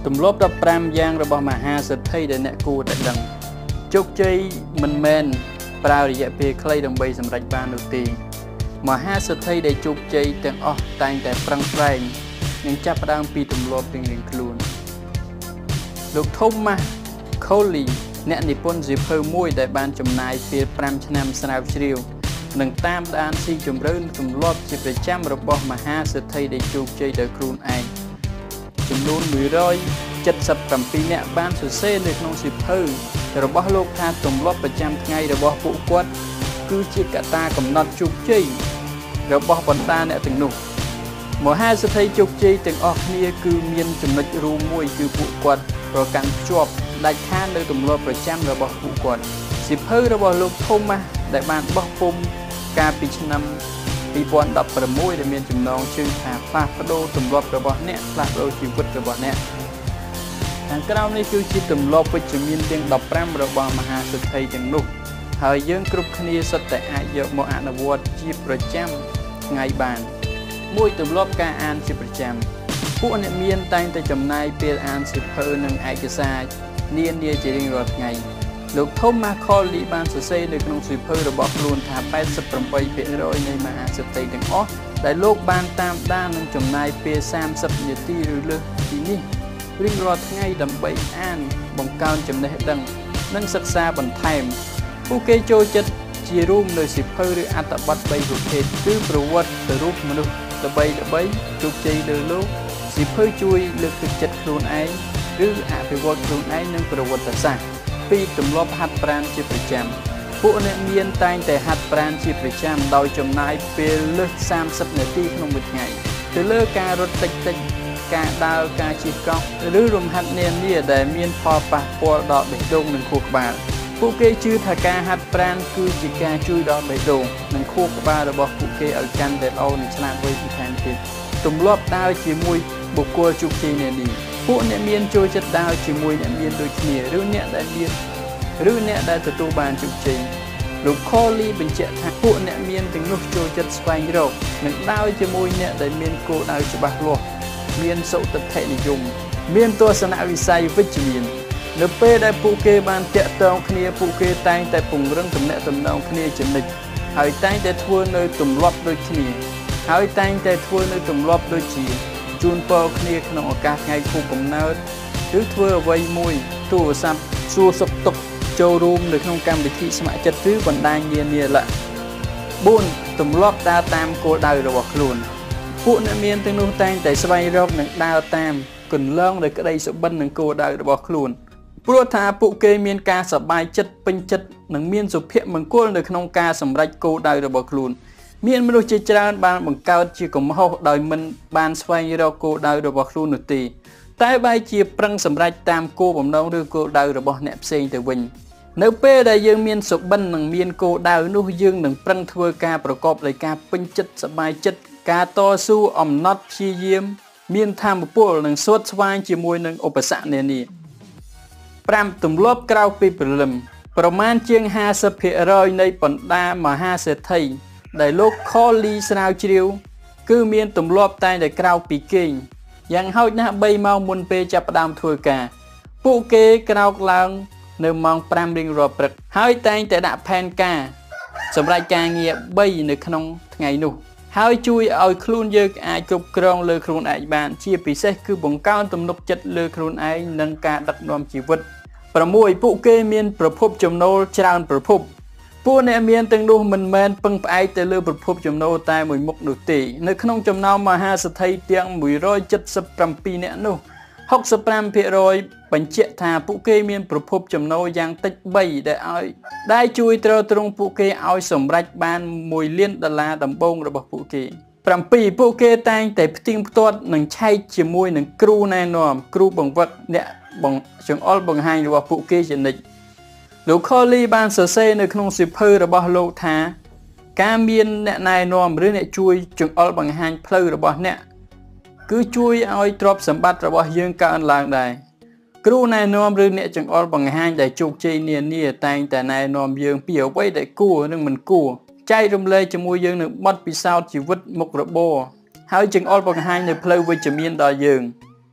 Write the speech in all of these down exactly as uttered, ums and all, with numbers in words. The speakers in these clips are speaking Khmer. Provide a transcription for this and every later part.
ទម្លាប់ដប់ប្រាំយ៉ាងរបស់មហាសិទ្ធិដែលអ្នកគួរតែដឹងជោគជ័យមិនមែនប្រើរយៈពេលខ្លីដើម្បីសម្រេចបាននោះទេមហាសិទ្ធិដែលជោគជ័យទាំងអស់តែងតែប្រឹងប្រែងនិងចាប់ផ្ដើមពីទម្លាប់រៀងៗខ្លួនលោក Thomas Cowley អ្នកនិពន្ធសៀវភៅមួយដែលបានចំណាយពេលប្រាំឆ្នាំស្រាវជ្រាវនិងតាមដានស៊ីជម្រៅទម្លាប់ជាប្រចាំរបស់មហាសិទ្ធិដែលជោគជ័យដោយខ្លួនឯងចំនួនមួយរយចិតសិបប្រាំពីរនាក់បានសរសេរនៅក្នុងសៀវភៅរបស់លោកថាទម្លាប់ប្រចាំថ្ងៃរបស់ពួកគាត់គឺជាកត្តាកំណត់ជោគជ័យរបស់បណ្ដាអ្នកទាំងនោះមហាសិទ្ធិជោគជ័យទាំងអស់គ្នាគឺមានចំណុចរួមមួយគឺពួកគាត់ប្រកាន់ភ្ជាប់ដាច់ខាតនៅទម្លាប់ប្រចាំរបស់ពួកគាត់សៀវភៅរបស់លោក Thomas ដែលបានបោះពុម្ពកាលពីឆ្នាំពីរពាន់ដប់ប្រាំមួយដែលមានចំណងជើងថាផ្លាស់ប្ដូរទម្លាប់របស់អ្នកផ្លាស់ប្ដូរជីវិតរបស់អ្នកខាងក្រោមនេះគឺជាទម្លាប់វិជ្ជមានទាំងដប់ប្រាំរបស់មហាសិទ្ធិទាំងនោះហើយយើងគ្រប់គ្នាសុទ្ធតែអាចយកមកអនុវត្តជាប្រចាំថ្ងៃបានមួយទម្លាប់ការអានជាប្រចាំពួកអ្នកមានតែងតែចំណាយពេលអានសៀវភៅនិងឯកសារនានាជារៀងរាល់ថ្ងៃលោក Thomas Cowley បានសរសេរនៅក្នុងសៀវភៅរបស់ខ្លួនថាប៉ែតសិបប្រាំបីភាគរយនៃមហាសិទ្ធិទាំងអស់ដែលលោកបានតាមដាននិងចំណាយពេលសាមសិបនាទីឬលើសពីនេះរៀងរាល់ថ្ងៃដើម្បីអានបង្កើនចំណេះដឹងនិងសិក្សាបន្ថែមពួកគេចូលចិត្តជារួមនៅសៀវភៅឬអត្ថបទបីប្រភេទគឺប្រវត្តិទៅរូបមនុស្សល្បីល្បីជោគជ័យលើលោកសៀវភៅជួយលើកទឹកចិត្តខ្លួនឯងឬអភិវឌ្ឍខ្លួនឯងនិងប្រវត្តិសាស្ត្រពីទម្លាប់ហាត់ប្រាណជាប្រចាំពួកអ្នកមានតែងតែហាត់ប្រាណជាប្រចាំដោយចំណាយពេលលើសសាមសិបនាទីក្នុងមួយថ្ងៃទៅលើការរត់តិចតិចការដើរការជិះកង់ឬរំហាត់នានាដែលមានផលប៉ះពាល់ដល់បេះដូងនិងខួរក្បាលពួកគេជឿថាការហាត់ប្រាណគឺជាការជួយដល់បេះដូងនិងខួរក្បាលរបស់ពួកគេឲ្យកាន់តែល្អនិងឆ្លាតវៃពីខាងទៀតទម្លាប់ដើរជាមួយបុគ្គលជោគជ័យនានាពួកអ្នកមានចូលចិត្តដើរជាមួយអ្នកមានដូចគ្នាឬអ្នកដែលមានឬអ្នកដែលទទួលបានជោគជ័យលោក Cowley បញ្ជាក់ថាពួកអ្នកមានទាំងនោះចូលចិត្តស្វែងរកនិងដើរជាមួយអ្នកដែលមានគោលដៅច្បាស់លាស់មានសុទិដ្ឋិនិយមមានទស្សនវិស័យវិជ្ជមាននៅពេលដែលពួកគេបានតាក់ទងគ្នាពួកគេតែងតែពង្រឹងទំនាក់ទំនងគ្នាជានិច្ចហើយតែងតែធ្វើនៅទម្លាប់ដូចគ្នាហើយតែងតែធ្វើនៅទម្លាប់ដូចជាជូនពរគ្នាក្នុងឱកាសថ្ងៃខួបកំណើតឬធ្វើអ្វីមួយទូរស័ព្ទសួរសុខទុក្ខចូលរួមនៅក្នុងកម្មវិធីស្ម័គ្រចិត្តឬបណ្ដាញនានាឡើយបួនទម្លាប់ដើរតាមគោលដៅរបស់ខ្លួនពួកអ្នកមានទាំងនោះតែងតែស្វែងរកនិងដើរតាមគន្លងនៃក្តីសុបិននិងគោលដៅរបស់ខ្លួនព្រោះថាពួកគេមានការសប្បាយចិត្តពេញចិត្តនិងមានសុភមង្គលនៅក្នុងការសម្រេចគោលដៅរបស់ខ្លួនមានមនុស្សជាច្រើនបានបង្កើតជាកំហុសដោយមិនបានស្វែងរកគោលដៅរបស់ខ្លួននោះទេតែបែរជាប្រឹងសម្រេចតាមគោលបំណងឬគោលដៅរបស់អ្នកផ្សេងទៅវិញនៅពេលដែលយើងមានសុបិននិងមានគោលដៅនោះយើងនឹងប្រឹងធ្វើការប្រកបដោយការពេញចិត្តសប្បាយចិត្តការតស៊ូអំណត់ព្យាយាមមានថាមពលនិងស្វិតស្វាញជាមួយនឹងឧបសគ្គនានាប្រាំទម្លាប់ក្រៅពីព្រលឹមប្រមាណជាងហាសិបភាគរយនៃបណ្ដាមហាសេដ្ឋីដែលលោក Cowley ស្រាវជ្រាវគឺមានទម្លាប់តែងតែក្រៅពីគេងយ៉ាងហោចណាស់បីម៉ោងមុនពេលចាប់ផ្ដើមធ្វើការពួកគេក្រោកឡើងនៅម៉ោងប្រាំរៀងរាល់ព្រឹកហើយតែងតែដាក់ផែនការសម្រាប់ការងារបីនៅក្នុងថ្ងៃនោះហើយជួយឲ្យខ្លួនយើងអាចគ្រប់គ្រងលើខ្លួនឯងបានជាពិសេសគឺបង្កើនទំនុកចិត្តលើខ្លួនឯងនិងការដឹកនាំជីវិតប្រាំមួយពួកគេមានប្រភពចំណូលច្រើនប្រភពពួកអ្នកមានទាំងនោះមិនមែនពឹងផ្អែកទៅលើប្រភពចំណូលតែមួយមុខនោះទេនៅក្នុងចំណោមមហាសេដ្ឋីទាំងមួយរយចិតសិបប្រាំពីរនាក់នោះហុកសិបប្រាំភាគរយបញ្ជាក់ថាពួកគេមានប្រភពចំណូលយ៉ាងតិចបីដែលឲ្យដែលជួយទ្រទ្រង់ពួកគេឲ្យសម្រេចបានមួយលានដុល្លារដំបូងរបស់ពួកគេប្រាំពីរពួកគេតែងតែផ្ទៀងផ្ទាត់និងឆែកជាមួយនឹងគ្រូណែនាំគ្រូបង្វឹកអ្នកបង្ចង្អុលបង្ហាញរបស់ពួកគេជានិច្ចលោក Cowley បានសរសេរនៅក្នុងសៀវភៅរបស់លោកថាការមានអ្នកណែនាំឬអ្នកជួយចង្អុលបង្ហាញផ្លូវរបស់អ្នកគឺជួយឲ្យទ្រព្យសម្បត្តិរបស់យើងកើនឡើងដែរគ្រូណែនាំឬអ្នកចង្អុលបង្ហាញដែលជោគជ័យនានាតែងតែណែនាំយើងពីអ្វីដែលគួរនិងមិនគួរចែករំលែកជាមួយយើងនៅបទពិសោធន៍ជីវិតមុខរបរហើយចង្អុលបង្ហាញនៅផ្លូវវិជ្ជមានដល់យើង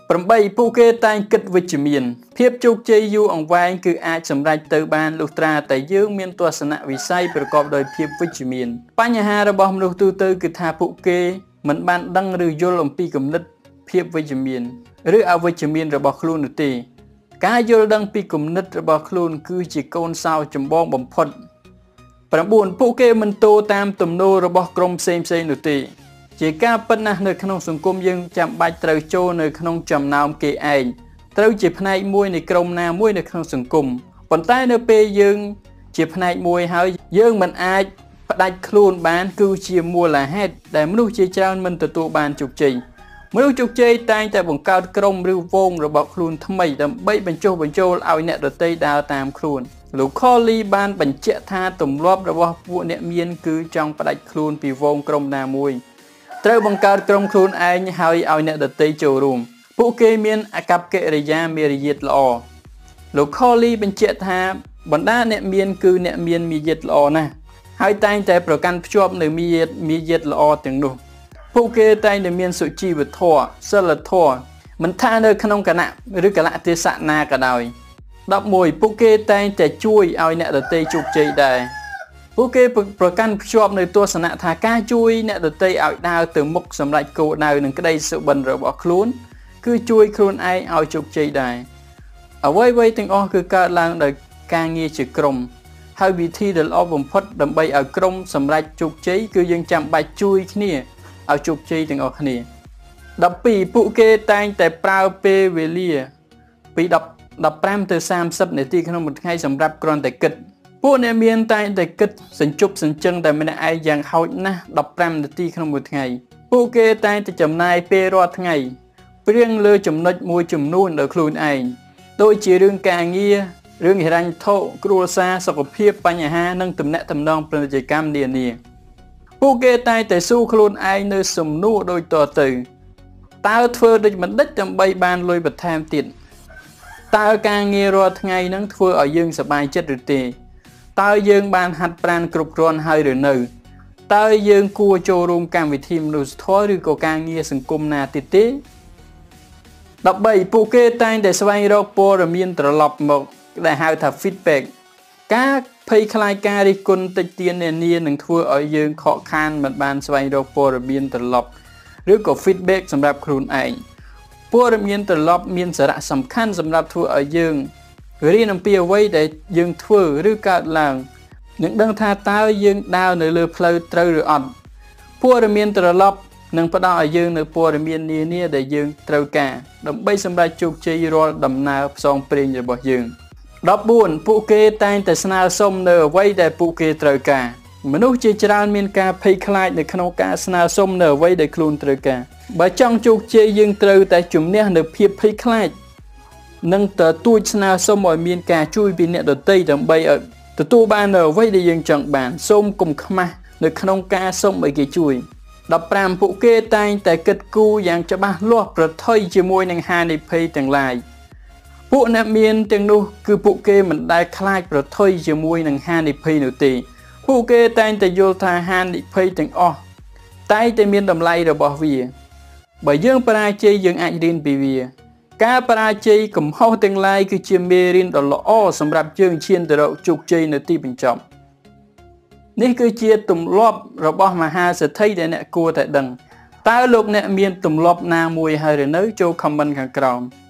ប្រំបីពួកគេតែងគិតវិជ្ជមានភាពជោគជ័យយូរអង្វែងគឺអាចសម្រេចទៅបានលុះត្រាតែយើងមានទស្សនវិស័យប្រកបដោយភាពវិជ្ជមានបញ្ហារបស់មនុស្សទូទៅគឺថាពួកគេមិនបានដឹងឬយល់អំពីគំនិតភាពវិជ្ជមានឬអវិជ្ជមានរបស់ខ្លួននោះទេការយល់ដឹងពីគំនិតរបស់ខ្លួនគឺជាកូនសោចម្បងបំផុត9ពួកគេមិនតូតាមទំនោររបស់ក្រុមផ្សេងផ្សេងនោះទេជាការពិតណាស់នៅក្នុងសង្គមយើងចាំបាច់ត្រូវចូលនៅក្នុងចំណោមគេឯងត្រូវជាផ្នែកមួយនៃក្រុមណាមួយនៅក្នុងសង្គមប៉ុន្តែនៅពេលយើងជាផ្នែកមួយហើយយើងមិនអាចផ្ដាច់ខ្លួនបានគឺជាមូលហេតុដែលមនុស្សជាច្រើនមិនទទួលបានជោគជ័យមនុស្សជោគជ័យតែងតែបង្កើតក្រុមឬវងរបស់ខ្លួនថ្មីដើម្បីបញ្ចុះបញ្ចូលឲ្យអ្នកដទៃដើរតាមខ្លួនលោក Colly បានបញ្ជាក់ថាទម្លាប់របស់ពួកអ្នកមានគឺចង់ផ្ដាច់ខ្លួនពីវងក្រុមណាមួយត្រូវបង្កើតក្រុមខ្លួនឯងហើយឲ្យអ្នកដទៃចូលរួមពួកគេមានអាកប្បកិរិយាមារយាទល្អលោក Colly បញ្ជាក់ថាបណ្ដាអ្នកមានគឺអ្នកមានមារយាទល្អណាស់ហើយតែងតែប្រកាន់ភ្ជាប់នៅមារយាទមារយាទល្អទាំងនោះពួកគេតែងតែមានសុជីវធម៌សិលធម៌មិនថានៅក្នុងគណៈឬកលៈទេសៈណាក៏ដោយ11ពួកគេតែងតែជួយឲ្យអ្នកដទៃជោគជ័យដែរពួកគេប្រកាន់ភ្ជាប់នៅទស្សនៈថាការជួយអ្នកដទៃឲ្យដើរទៅមុខសម្រេចគោលដៅនិងក្តីសុបិនរបស់ខ្លួនគឺជួយខ្លួនឯងឲ្យជោគជ័យដែរអ្វីៗទាំងអស់គឺកើតឡើងដោយការងារជាក្រុមហើយវិធីដែលល្អបំផុតដើម្បីឲ្យក្រុមសម្រេចជោគជ័យគឺយើងចាំបាច់ជួយគ្នាឲ្យជោគជ័យទាំងអស់គ្នា12ពួកគេតែងតែប្រើពេលវេលាពី15ទៅ30នាទីក្នុងមួយថ្ងៃសម្រាប់គ្រាន់តែគិតពួកអ្នកមានតែងតែគិតសញ្ជប់សញ្ជឹងតែម្នាក់ឯងយ៉ាងហោចណាស់15នាទីក្នុងមួយថ្ងៃពួកគេតែងតែចំណាយពេលរាល់ថ្ងៃព្រៀងលើចំណុចមួយចំនួនដល់ខ្លួនឯងដូចជារឿងការងាររឿងហិរញ្ញវត្ថុគ្រួសារសុខភាពបញ្ហានិងទំនាក់ទំនងពាណិជ្ជកម្មនានាពួកគេតែងតែសួរខ្លួនឯងនៅសំណួរដូចតទៅតើធ្វើដូចម្ដេចដើម្បីបានលុយបន្ថែមទៀតតើការងាររាល់ថ្ងៃនឹងធ្វើឲ្យយើងសប្បាយចិត្តឬទេតើយើងបានហាត់ប្រាណគ្រប់គ្រាន់ហើយឬនៅតើយើងគួរចូលរួមកម្មវិធីមនុស្សធម៌ឬក៏ការងារសង្គមណាទៀតទេ13ពួកគេតែងតែស្វែងរកព័ត៌មានត្រឡប់មកដែលហៅថា feedback ការភ័យខ្លាចការរិះគន់តិចតៀននានានឹងធ្វើឲ្យយើងខកខានមិនបានស្វែងរកព័ត៌មានត្រឡប់ឬក៏ feedback សម្រាប់ខ្លួនឯងព័ត៌មានត្រឡប់មានសារៈសំខាន់សម្រាប់ធ្វើឲ្យយើងរៀនអំពីអ្វីដែលយើងធ្វើឬកើតឡើងនឹងដឹងថាតើយើងដើរនៅលើផ្លូវត្រូវឬអត់ព័ត៌មានត្រឡប់នឹងផ្ដល់ឲ្យយើងនៅព័ត៌មាននានាដែលយើងត្រូវការដើម្បីសម្រេចជោគជ័យរាល់ដំណើរផ្សងព្រេងរបស់យើង14ពួកគេតែងតែស្នើសុំនៅអ្វីដែលពួកគេត្រូវការមនុស្សជាច្រើនមានការភ័យខ្លាចនៅក្នុងការស្នើសុំនៅអ្វីដែលខ្លួនត្រូវការបើចង់ជោគជ័យយើងត្រូវតែជំនះនៅភាពភ័យខ្លាចនិងទទូចស្នើសុំឲ្យមានការជួយពីអ្នកដទៃដើម្បីឲ្យទទួលបាននៅអ្វីដែលយើងចង់បានសូមកុំខ្មាស់នៅក្នុងការសុំឲ្យគេជួយ15ពួកគេតែងតែគិតគូរយ៉ាងច្បាស់លាស់ប្រថុយជាមួយនឹងហានិភ័យទាំងឡាយពួកអ្នកមានទាំងនោះគឺពួកគេមិនដែលខ្លាចប្រថុយជាមួយនឹងហានិភ័យនោះទេពួកគេតែងតែយល់ថាហានិភ័យទាំងអស់តែងតែមានតម្លៃរបស់វាបើយើងបរាជ័យយើងអាចរៀនពីវាការបរាជ័យកំហុសទាំងឡាយគឺជាមេរៀនដ៏ល្អសម្រាប់យើងឈានទៅរកជោគជ័យនៅទីបញ្ចប់នេះគឺជាទម្លាប់របស់មហាសេដ្ឋីដែលអ្នកគួរតែដឹងតើលោកអ្នកមានទម្លាប់ណាមួយហើយឬនៅចូល comment ខាងក្រោម